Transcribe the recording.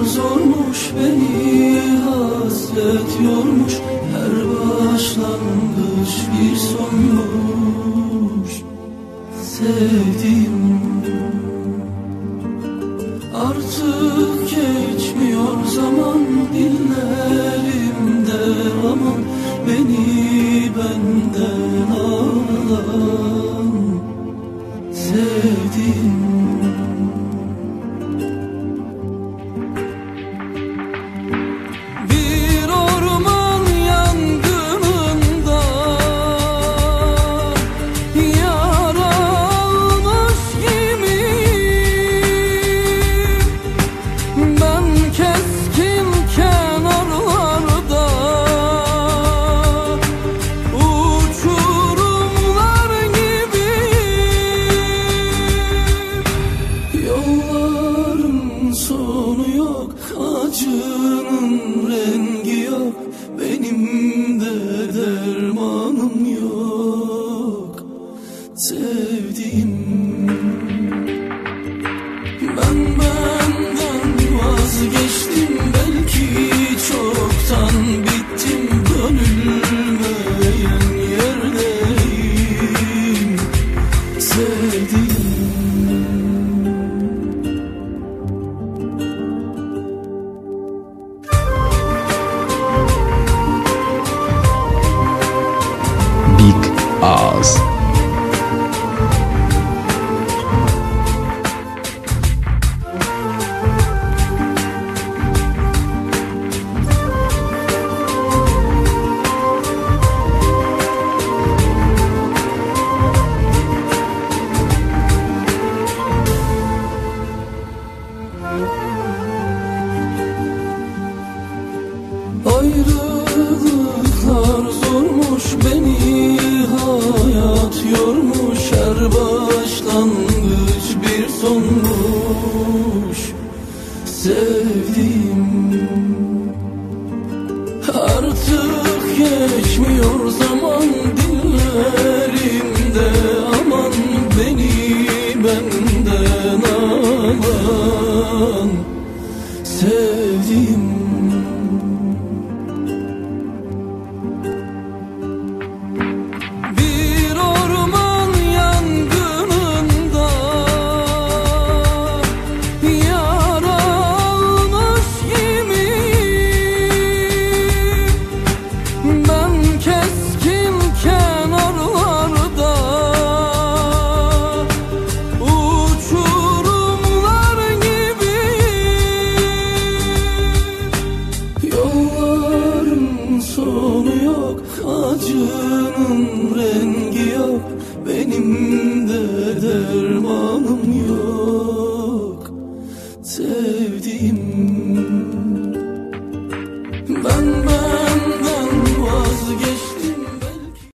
zormuş, beni hasret yormuş. Her başlangıç bir sonmuş. Sevdim, artık geçmiyor zaman, dillerimde aman. Beni benden alan sevdim. Bir orman yangınında yara almış gibiyim. Ben keskin kenarlarda uçurumlar gibiyim. Yolların sonu yok, acının rengi yok. Benim de dermanım yok. Sevdim, ben benden vazgeçtim. Belki çoktan bittim. Dönülmeyen yerdeyim. Sevdim. Big Ağız. Ayrılıklar zormuş, beni hayat yormuş. Her başlangıç bir sonmuş. Sevdim, artık geçmiyor zaman, dillerimde aman. Beni benden alan sevdim. Bir orman yangınında yara almış gibiyim. Ben keskin kenarlarda uçurumlar gibiyim. Yolların sonu yok, acının rengi yok. Benim